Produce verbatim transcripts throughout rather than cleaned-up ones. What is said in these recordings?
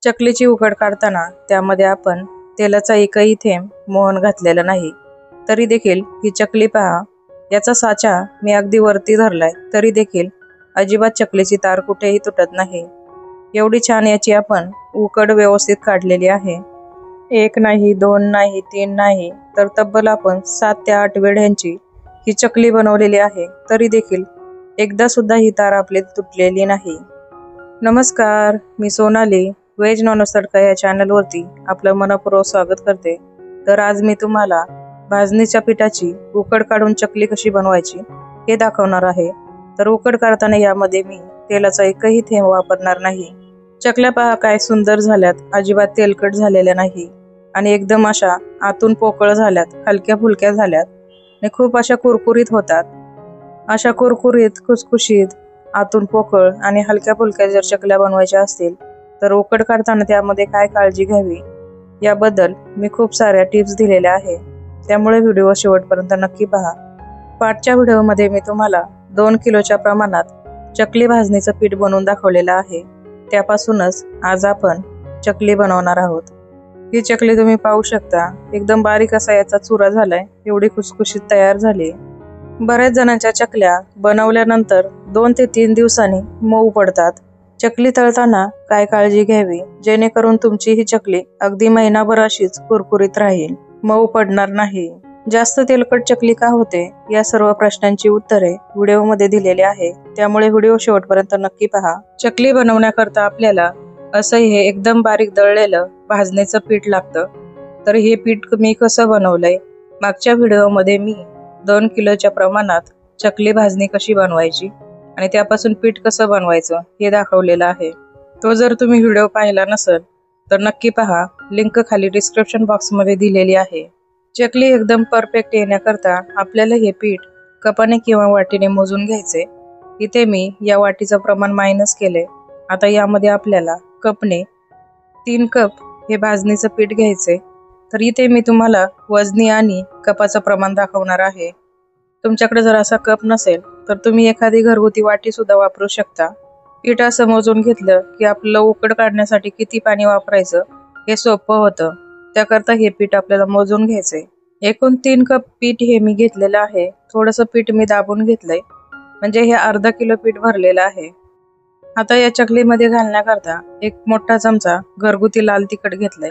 चकलीची उकड काढताना त्यामध्ये आपण तेलाचा एकही थेंब मोहन घातलेला नाही, तरी देखील ही चकली पहा, याचा साचा मी अगदी वरती धरलाय तरी देखील अजिबात चकलीची तार कुठेही तुटत नाही। एवढी छान याची आपण उकड व्यवस्थित काढलेली आहे। एक नाही, दोन नाही, तीन नाही, तर तब्बल आपण सात ते आठ वेळ्यांची ही चकली बनवलेली आहे, तरी देखील एकदा सुद्धा ही तार आपली तुटलेली नाही। नमस्कार, मी सोनाली वेज नॉनव्हेज तडका या चॅनलवरती आपलं मनपूर्वक स्वागत करते। तर आज मी तुम्हाला भाजणीच्या पिठाची उकड काढून चकली कशी बनवायची हे दाखवणार आहे। तर उकड काढताना यामध्ये मी तेलाचा एकही थेंब वापरणार नाही। चकल्या पहा काय सुंदर झाल्यात, अजिबात तेलकट झालेल्या नाही आणि एकदम अशा आतून पोकळ झाल्यात, हलक्या फुलक्या झाल्यात आणि खूप अशा कुरकुरीत होतात। अशा कुरकुरीत, खुसखुशीत, आतून पोकळ आणि हलक्या फुलक्या जर चकल्या बनवायच्या असतील तर उकड काढताना त्यामध्ये काय काळजी घ्यावी याबद्दल मी खूप साऱ्या टिप्स दिलेल्या आहे, त्यामुळे व्हिडिओ शेवटपर्यंत नक्की पहा। पाठच्या व्हिडिओमध्ये मी तुम्हाला दोन किलोच्या प्रमाणात चकली भाजणीचं पीठ बनवून दाखवलेलं आहे, त्यापासूनच आज आपण चकली बनवणार आहोत। ही चकली तुम्ही पाहू शकता, एकदम बारीक असा याचा चुरा झालाय, एवढी खुसखुशीत तयार झाली। बऱ्याच जणांच्या चकल्या बनवल्यानंतर दोन ते तीन दिवसांनी मऊ पडतात। चकली तळताना काय काळजी घ्यावी जेणेकरून तुमची ही चकली अगदी महिनाभर अशीच कुरकुरीत राहील, मऊ पडणार नाही। जास्त तेलकट चकली का होते या सर्व प्रश्नांची उत्तरे व्हिडिओमध्ये दिलेली आहे, त्यामुळे व्हिडिओ शेवटपर्यंत नक्की पहा। चकली बनवण्याकरता आपल्याला असं हे एकदम बारीक दळलेलं भाजणीचं पीठ लागतं। तर हे पीठ मी कसं बनवलंय, मागच्या व्हिडिओमध्ये मी दोन किलोच्या प्रमाणात चकली भाजणी कशी बनवायची आणि त्यापासून पीठ कसं बनवायचं हे दाखवलेलं आहे। तो जर तुम्ही व्हिडिओ पाहिला नसेल तर नक्की पहा, लिंक खाली डिस्क्रिप्शन बॉक्समध्ये दिलेली आहे। चकली एकदम परफेक्ट येण्याकरता आपल्याला हे पीठ कपाने किंवा वाटीने मोजून घ्यायचे। इथे मी या वाटीचं प्रमाण मायनस केले। आता यामध्ये आपल्याला कपने तीन कप हे भाजणीचं पीठ घ्यायचे। तर इथे मी तुम्हाला वजनी आणि कपाचं प्रमाण दाखवणार आहे। तुमच्याकडे जर असा कप नसेल तर तुम्ही एखादी घरगुती वाटी सुद्धा वापरू शकता। पीठ असं मोजून घेतलं की आपल्याला उकड काढण्यासाठी किती पाणी वापरायचं हे सोपं होतं, त्याकरता हे पीठ आपल्याला मोजून घ्यायचंय। एकूण तीन कप पीठ हे मी घेतलेलं आहे। थोडंसं पीठ मी दाबून घेतलंय, म्हणजे हे अर्धा किलो पीठ भरलेलं आहे। आता या चकलीमध्ये घालण्याकरता एक मोठा चमचा घरगुती लाल तिखट घेतलंय,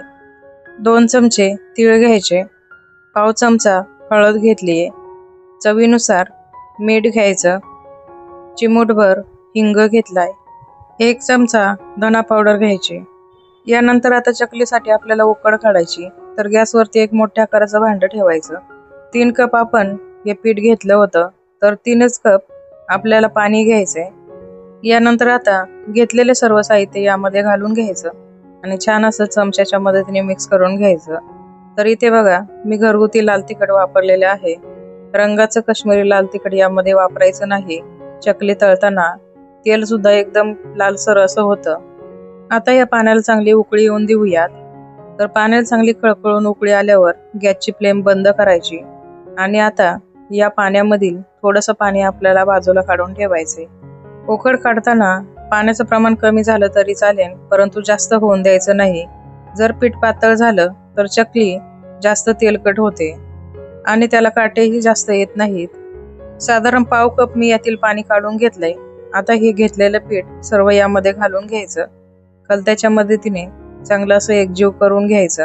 दोन चमचे तीळ घ्यायचे, पाव चमचा हळद घेतलीये, चवीनुसार मीठ घ्यायचं, चिमूटभर हिंग घेतलाय, एक चमचा धना पावडर घ्यायची। यानंतर आता चकलीसाठी आपल्याला उकड काढायची, तर गॅसवरती एक मोठ्या आकाराचं भांडं ठेवायचं। तीन कप आपण हे पीठ घेतलं होतं, तर तीनच कप आपल्याला पाणी घ्यायचंय। यानंतर आता घेतलेले सर्व साहित्य यामध्ये घालून घ्यायचं आणि छान असं चमच्याच्या मदतीने मिक्स करून घ्यायचं। तर इथे बघा, मी घरगुती लाल तिखट वापरलेले आहे, रंगाचं काश्मीरी लाल तिखट यामध्ये वापरायचं नाही। चकली तळताना तेल सुद्धा एकदम लालसर असं होतं। आता या पाण्याला चांगली उकळी येऊन देऊयात। तर पाण्याला चांगली कळकळून उकळी आल्यावर गॅसची फ्लेम बंद करायची आणि आता या पाण्यामधील थोडंसं पाणी आपल्याला बाजूला काढून ठेवायचे। उकड काढताना पाण्याचं प्रमाण कमी झालं तरी चालेल, परंतु जास्त होऊन द्यायचं नाही। जर पीठ पातळ झालं तर चकली जास्त तेलकट होते आणि त्याला काटेही जास्त येत नाहीत। साधारण पाव कप मी यातील पाणी काढून घेतलंय। आता हे घेतलेलं पीठ सर्व यामध्ये घालून घ्यायचं, कलत्याच्या मदतीने चांगलं असं एकजीव करून घ्यायचं।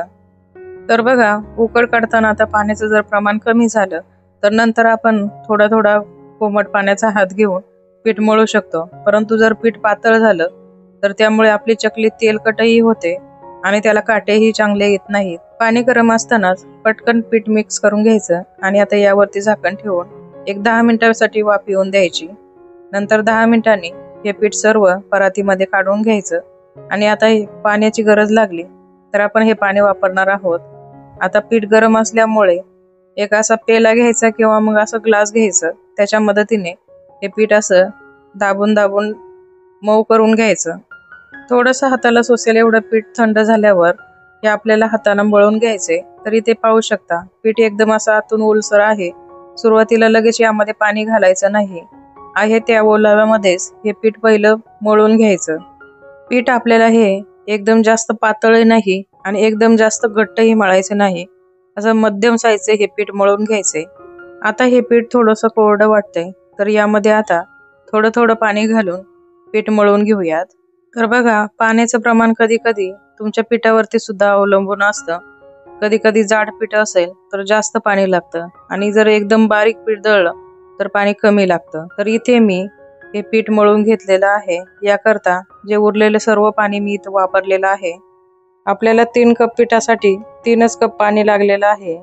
तर बघा, उकड काढताना आता पाण्याचं जर प्रमाण कमी झालं तर नंतर आपण थोडा थोडा कोमट पाण्याचा हात घेऊन पीठ मळू शकतो, परंतु जर पीठ पातळ झालं तर त्यामुळे आपली चकली तेलकटही होते आणि त्याला काटेही चांगले येत नाहीत। पाणी गरम असतानाच पटकन पीठ मिक्स करून घ्यायचं आणि आता यावरती झाकण ठेवून एक दहा मिनिटांसाठी वाफ येऊन द्यायची। नंतर दहा मिनिटांनी हे पीठ सर्व परातीमध्ये काढून घ्यायचं आणि आता पाण्याची गरज लागली तर आपण हे पाणी वापरणार आहोत। आता पीठ गरम असल्यामुळे एक असा पेला घ्यायचा किंवा मग असं ग्लास घ्यायचं, त्याच्या मदतीने हे पीठ असं दाबून दाबून मऊ करून घ्यायचं। थोडंसं हाताला सोसेल एवढं पीठ थंड झाल्यावर हे आपल्याला हाताने मळून घ्यायचे। तरी ते पाहू शकता, पीठ एकदम असं आतून ओलसर आहे। सुरुवातीला लगेच यामध्ये पाणी घालायचं नाही आहे, त्या ओलाव्यामध्येच हे पीठ पहिलं मळून घ्यायचं। पीठ आपल्याला हे एकदम जास्त पातळही नाही आणि एकदम जास्त घट्टही मळायचं नाही, असं मध्यम साईजचे हे पीठ मळून घ्यायचे। आता हे पीठ थोडंसं कोरडं वाटतंय, तर यामध्ये आता थोडं थोडं पाणी घालून पीठ मळून घेऊयात। तर बघा, पाण्याचं प्रमाण कधी कधी तुमच्या पिठावरती सुद्धा अवलंबून असतं। कधी कधी जाड पीठ असेल तर जास्त पाणी लागतं आणि जर एकदम बारीक पीठ दळलं तर पाणी कमी लागतं। तर इथे मी हे पीठ मळून घेतलेलं आहे। याकरता जे उरलेले सर्व पाणी मी इथं वापरलेलं आहे। आपल्याला तीन कप पिठासाठी तीनच कप पाणी लागलेलं आहे।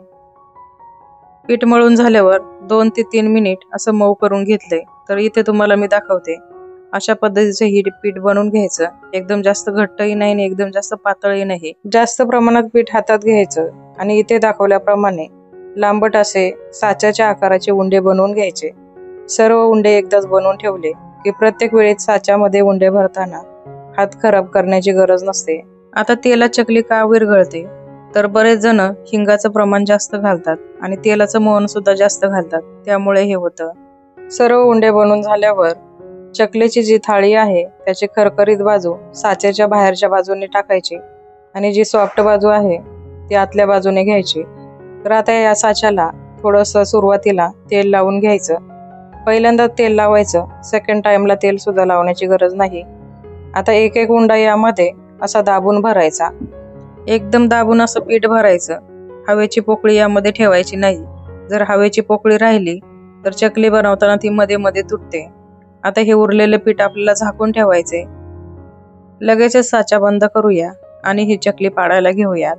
पीठ मळून झाल्यावर दोन ते तीन मिनिट असं मऊ करून घेतले। तर इथे तुम्हाला मी दाखवते, अशा पद्धतीचे हे पीठ बनवून घ्यायचं। एकदम जास्त घट्टही नाही आणि एकदम जास्त पातळही नाही, जास्त प्रमाणात पीठ हातात घ्यायचं आणि इथे दाखवल्याप्रमाणे लांबट असे साच्याच्या आकाराचे उंडे बनवून घ्यायचे। सर्व उंडे एकदाच बनवून ठेवले की प्रत्येक वेळेस साच्यामध्ये उंडे भरताना हात खराब करण्याची गरज नसते। आता तेलात चकली का विरघळते, तर बरेच जण हिंगाचं प्रमाण जास्त घालतात आणि तेलाचं मोहन सुद्धा जास्त घालतात, त्यामुळे हे होतं। सर्व उंडे बनवून झाल्यावर चकलीची जी थाळी आहे त्याची खरखरीत बाजू साच्याच्या बाहेरच्या बाजूने टाकायची आणि जी सॉफ्ट बाजू आहे ती आतल्या बाजूने घ्यायची। तर आता या साच्याला थोडंसं सुरुवातीला तेल लावून घ्यायचं। पहिल्यांदा तेल लावायचं, सेकंड टाइमला तेल सुद्धा लावण्याची गरज नाही। आता एक एक उंडा यामध्ये असा दाबून भरायचा, एकदम दाबून असं पीठ भरायचं। हवेची पोकळी यामध्ये ठेवायची नाही, जर हवेची पोकळी राहिली तर चकली बनवताना ती मध्ये मध्ये तुटते। आता हे उरलेले पीठ आपल्याला झाकून ठेवायचे। लगेचच साचा बंद करूया आणि ही चकली पाडायला घेऊयात।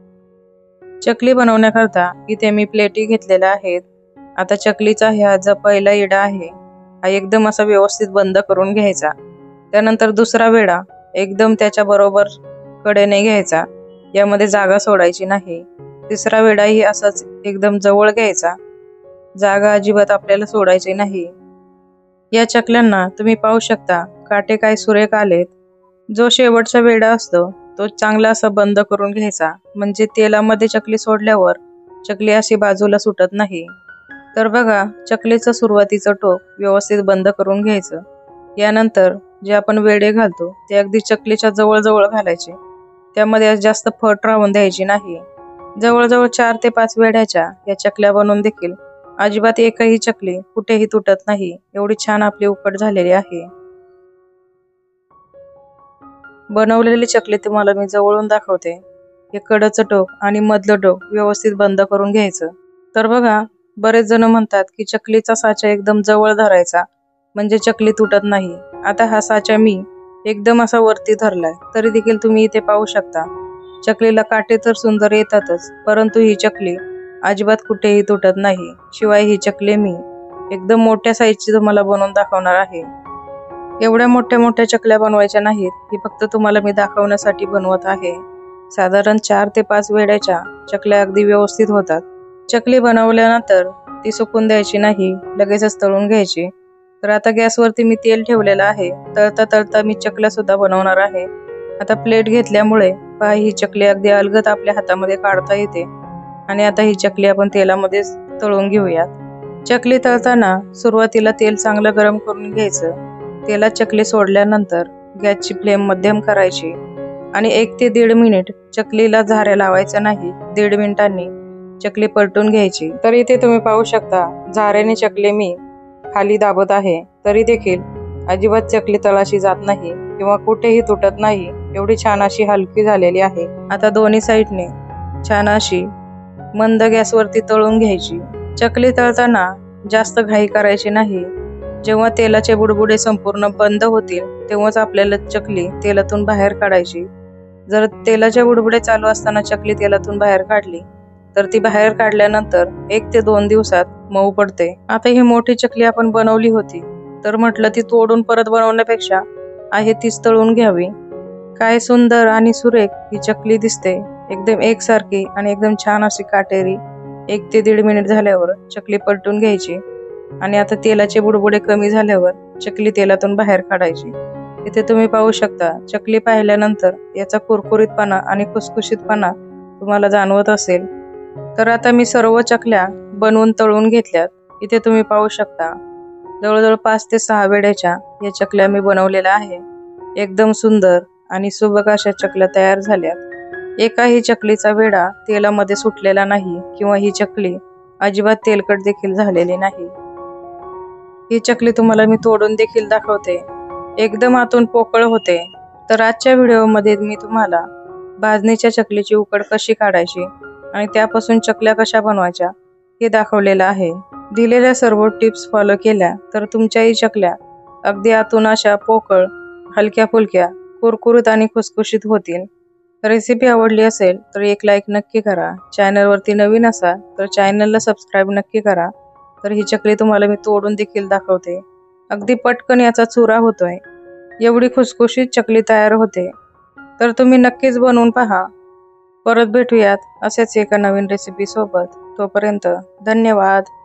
चकली बनवण्याकरता इथे मी प्लेटी घेतलेल्या आहेत। आता चकलीचा हा जो पहिला इडा आहे हा एकदम असा व्यवस्थित बंद करून घ्यायचा। त्यानंतर दुसरा वेढा एकदम त्याच्या बरोबर कडेने घ्यायचा, यामध्ये जागा सोडायची नाही। तिसरा वेढाही असाच एकदम जवळ घ्यायचा, जागा अजिबात आपल्याला सोडायची नाही। या चकल्यांना तुम्ही पाहू शकता काटे काय सुरेख आलेत। जो शेवटचा वेढा असतो तो चांगला असा बंद करून घ्यायचा, म्हणजे तेलामध्ये चकली सोडल्यावर चकली अशी बाजूला सुटत नाही। तर बघा, चकलीचं सुरुवातीचं टोक व्यवस्थित बंद करून घ्यायचं। यानंतर जे आपण वेढे घालतो ते अगदी चकलीच्या जवळ जवळ घालायचे, त्यामध्ये जास्त फट राहून द्यायची नाही। जवळजवळ चार ते पाच वेढ्याच्या या चकल्या बनवून देखील अजिबात एकही चकली कुठेही तुटत नाही, एवढी छान आपली उकड झालेली आहे। बनवलेली चकली तुम्हाला मी जवळून दाखवते। हे कडचं टोक आणि मधलं टोक व्यवस्थित बंद करून घ्यायचं। तर बघा, बरेच जण म्हणतात की चकलीचा साचा एकदम जवळ धरायचा म्हणजे चकली तुटत नाही। आता हा साचा मी एकदम असा वरती धरलाय, तरी देखील तुम्ही इथे पाहू शकता चकलीला काटे तर सुंदर येतातच, परंतु ही चकली अजिबात कुठेही तुटत नाही। शिवाय ही चकली मी एकदम मोठ्या साईजची तुम्हाला बनवून दाखवणार आहे। एवढ्या मोठ्या मोठ्या चकल्या बनवायच्या नाहीत, ही फक्त तुम्हाला मी दाखवण्यासाठी बनवत आहे। साधारण चार ते पाच वेड्याच्या चकल्या अगदी व्यवस्थित होतात। चकली बनवल्यानंतर ती सुकून द्यायची नाही, लगेचच तळून घ्यायची। तर आता गॅसवरती मी तेल ठेवलेलं आहे, तळता तळता मी चकल्या सुद्धा बनवणार आहे। आता प्लेट घेतल्यामुळे पहा, ही चकली अगदी अलगद आपल्या हातामध्ये काढता येते आणि आता ही चकली आपण तेलामध्ये तळून घेऊयात। चकली तळताना सुरुवातीला तेल चांगलं गरम करून घ्यायचं। तेलात चकली सोडल्यानंतर गॅसची फ्लेम मध्यम करायची आणि एक ते दीड मिनिट चकलीला झाऱ्या लावायचा नाही, दीड मिनिटांनी चकली पलटून घ्यायची। तर इथे तुम्ही पाहू शकता झाऱ्याने चकली मी खाली दाबत आहे, तरी देखील अजिबात चकली तळाशी जात नाही किंवा कुठेही तुटत नाही, एवढी छान अशी हलकी झालेली आहे। आता दोन्ही साईडने छान अशी मंद गॅसवरती तळून घ्यायची। चकली तळताना जास्त घाई करायची नाही, जेव्हा तेलाचे बुडबुडे संपूर्ण बंद होतील तेव्हाच आपल्याला चकली तेलातून बाहेर काढायची। जर तेलाचे बुडबुडे चालू असताना चकली तेलातून बाहेर काढली तर ती बाहेर काढल्यानंतर एक ते दोन दिवसात मऊ पडते। आता ही मोठी चकली आपण बनवली होती, तर म्हटलं ती तोडून परत बनवण्यापेक्षा आहे तीच तळून घ्यावी। काय सुंदर आणि सुरेख ही चकली दिसते, एकदम एकसारखी आणि एकदम छान अशी काटेरी। एक ते दीड मिनिट झाल्यावर चकली पलटून घ्यायची आणि आता तेलाचे बुडबुडे कमी झाल्यावर चकली तेलातून बाहेर काढायची। इथे तुम्ही पाहू शकता चकली पाहिल्यानंतर याचा कुरकुरीतपणा आणि खुसखुशीतपणा तुम्हाला जाणवत असेल। तर आता मी सर्व चकल्या बनवून तळून घेतल्यात। इथे तुम्ही पाहू शकता जवळजवळ पाच ते सहा वेड्याच्या या चकल्या मी बनवलेल्या आहे। एकदम सुंदर आणि सुबक अशा चकल्या तयार झाल्यात। एकाही चकलीचा वेढा तेलामध्ये सुटलेला नाही किंवा ही चकली अजिबात तेलकट देखील झालेली नाही। ही चकली तुम्हाला मी तोडून देखील दाखवते, एकदम आतून पोकळ होते। तर आजच्या व्हिडिओमध्ये मी तुम्हाला भाजणीच्या चकलीची उकड कशी काढायची आणि त्यापासून चकल्या कशा बनवायच्या हे दाखवलेलं आहे। दिलेल्या सर्व टिप्स फॉलो केल्या तर तुमच्याही चकल्या अगदी आतून अशा पोकळ, हलक्या फुलक्या, कुरकुरीत आणि खुसखुशीत होतील। रेसिपी आवडली असेल तर एक लाईक नक्की करा। चॅनलवरती नवीन असाल तर चॅनलला सबस्क्राईब नक्की करा। तर ही चकली तुम्हाला मी तोडून देखील दाखवते, अगदी पटकन याचा चुरा होतोय, एवढी खुसखुशीत चकली तयार होते। तर तुम्ही नक्कीच बनवून पहा। परत भेटूयात असेच एका नवीन रेसिपी सोबत। तोपर्यंत धन्यवाद।